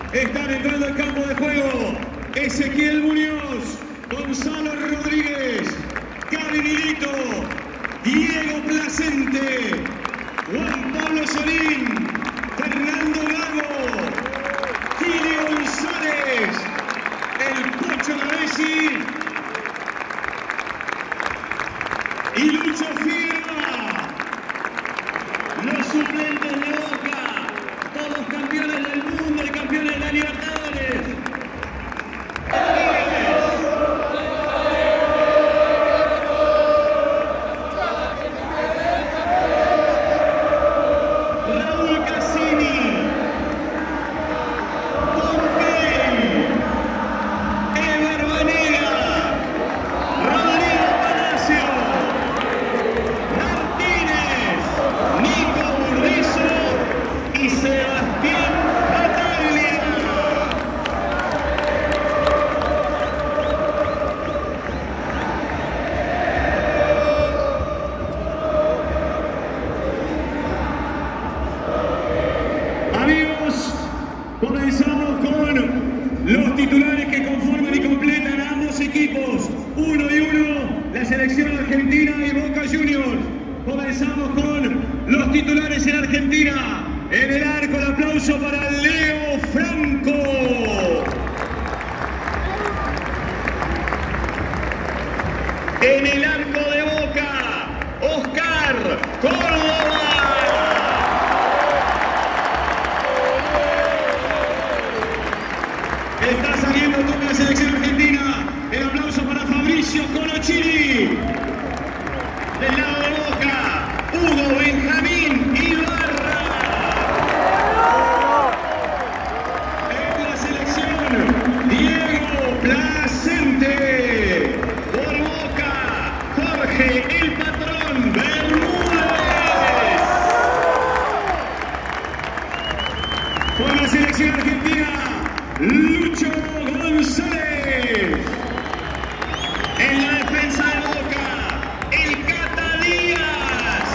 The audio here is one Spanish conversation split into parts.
Están entrando al campo de juego Ezequiel Muñoz, Gonzalo Rodríguez, Gaby Milito, Diego Placente, Juan Pablo Solín, Fernando Gago, Kili González, el Pocho Gavesi y Lucho Fiera. Los suplentes de Boca, todos campeones del mundo y campeones de la Libertadores. Raúl Cassini, Pompey, Ever Banega, Rodrigo Palacio, Martínez, Nico Burdizo y Sebastián Bataglia. Amigos, comenzamos con los titulares que conforman y completan a ambos equipos. 1 y 1, la selección argentina y Boca Juniors. Comenzamos con los titulares en Argentina. En el arco, el aplauso para Leo Franco. En el arco de Boca, Oscar Córdoba. Está saliendo toda la selección argentina. El aplauso para Fabricio Colochini. Del lado de Boca, Hugo Benjamín Ibarra. En la selección, Diego Placente. Por Boca, Jorge el Patrón Bermúdez. Por la selección argentina, Lucho González. En la defensa de Boca, el Cata Díaz.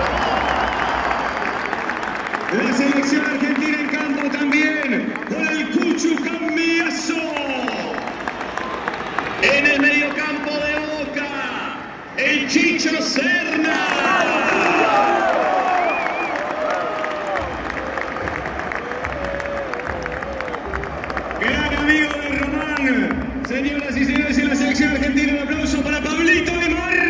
La selección argentina en campo también, con el Cuchu Cambiazo. En el mediocampo de Boca, el Chicho Serna. Gran amigo de Román. Señoras y señores, en la selección argentina, un aplauso para Pablito Aymar.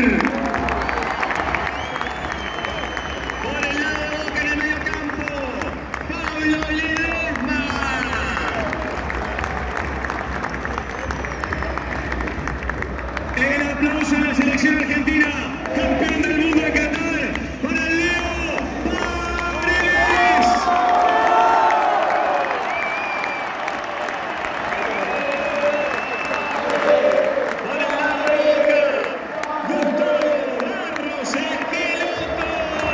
Por el lado de Boca en el medio campo, Pablo Ledesma. El aplauso en la selección argentina, campeón del mundo de Qatar, para Leo Paredes. Por el lado de Boca, Gustavo Barros Esqueloto.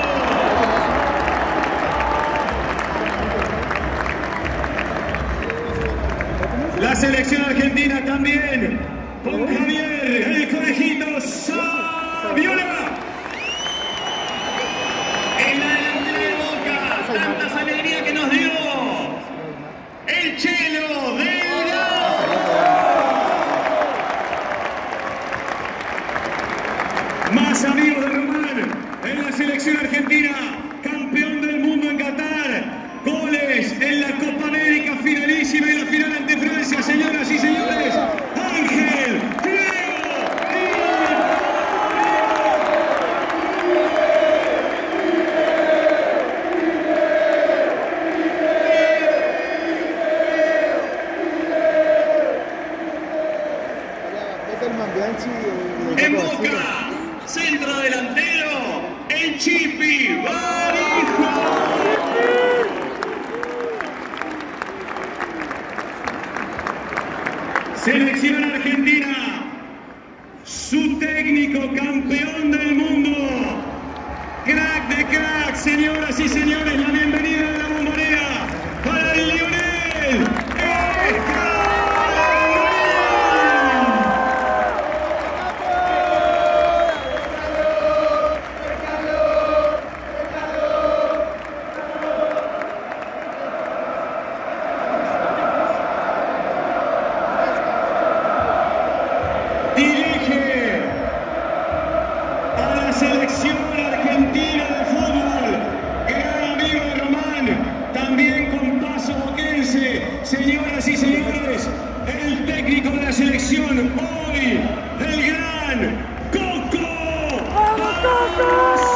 La selección argentina también, con Javier, el conejito Saviola. En la delantera de Boca, tantas alegrías que nos dio el Chelo Delgado. Más amigos de Román, en la selección argentina, campeón del mundo en Qatar. Goles en la Copa América finalísima y la final ante Francia, señoras y señores. Ángel Diego en Boca, centro delantero, el Chipi Barijo. Selección argentina, su técnico campeón del mundo, crack de crack, señoras y señores, la bienvenida de la Bombonera para el Lionel Scaloni. Señoras y señores, el técnico de la selección hoy, el gran Coco. ¡Vamos, Coco!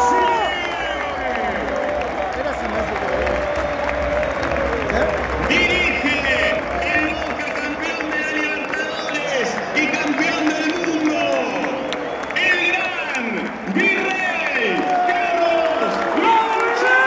Dirige el Boca, campeón de la Libertadores y campeón del mundo, el gran Virrey Carlos Bianchi.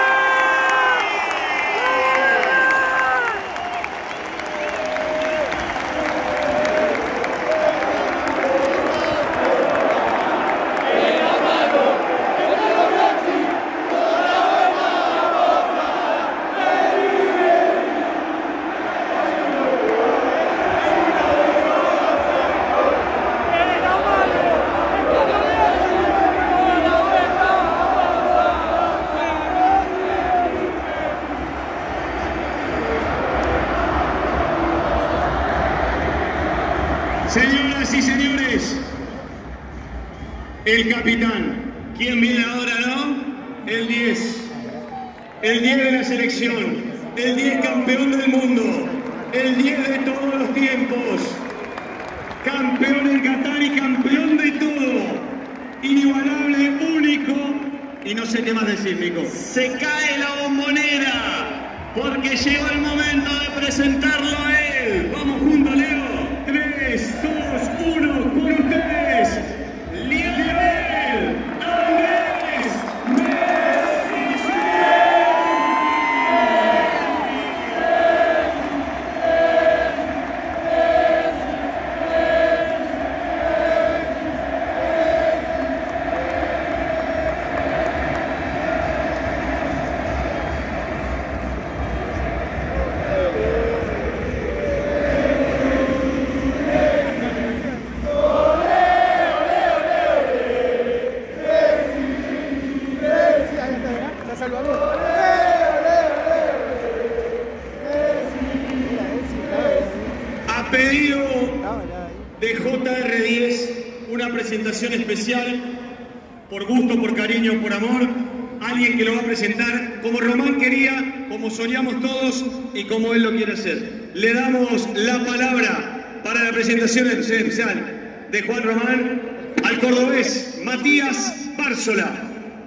Señoras y señores, el capitán, ¿quién viene ahora, no? El 10. El 10 de la selección, el 10 campeón del mundo, el 10 de todos los tiempos, campeón en Qatar y campeón de todo, inigualable, único, y no sé qué más decir, Nico. Se cae la bombonera, porque llegó el momento de presentarlo a él. Vamos juntos, Leo. 3, 2, 1, con ustedes, Lionel Andrés Messi. A pedido de JR10, una presentación especial, por gusto, por cariño, por amor, alguien que lo va a presentar como Román quería, como soñamos todos y como él lo quiere hacer. Le damos la palabra para la presentación especial de Juan Román al cordobés Matías Bárzola.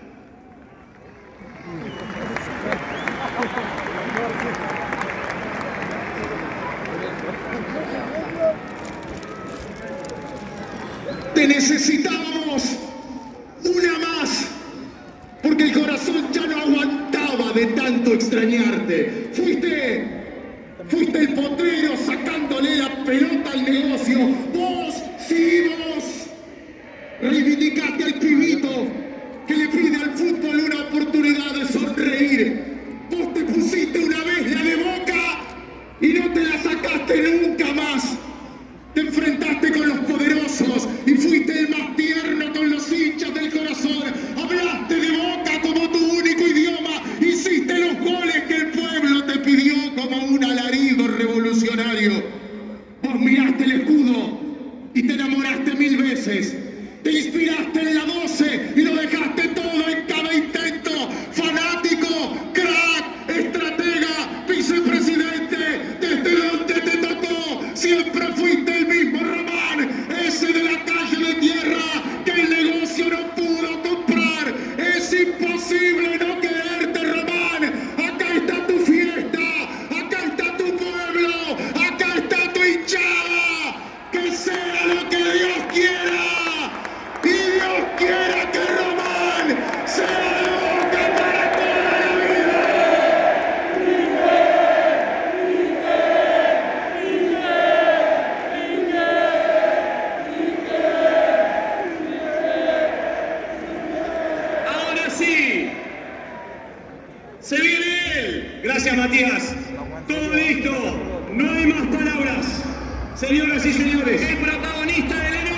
Te necesitábamos una más, porque el corazón ya no aguantaba de tanto extrañarte. Fuiste el potrero sacándole la pelota al negocio. Vos, sí, vos, reivindicaste al pibito que le pide al fútbol una oportunidad de sonreír. Vos te pusiste una vez la de Boca y no te la sacaste nunca más. Te enfrentaste con los poderosos y fuiste el más tierno con los hinchas del corazón. Hablaste de Boca como tu único idioma. Hiciste los goles que el pueblo te pidió como un alarido revolucionario. Vos miraste el escudo y te enamoraste 1000 veces. Te inspiraste en la 12 y lo dejaste todo en cada intento. Fanático, crack, estratega, vicepresidente, desde donde te tocó, siempre fuiste el mismo Román, ese de la calle de tierra que el negocio no pudo comprar. Es imposible no quererte, Román. Acá está tu fiesta, acá está tu pueblo, acá está tu hinchada. Que sea lo que Dios quiera. Y Dios quiera que Román sea de Boca para toda la vida. Ahora sí, se viene él. Gracias, Matías. Todo listo, no hay más palabras. Señoras y señores, el protagonista del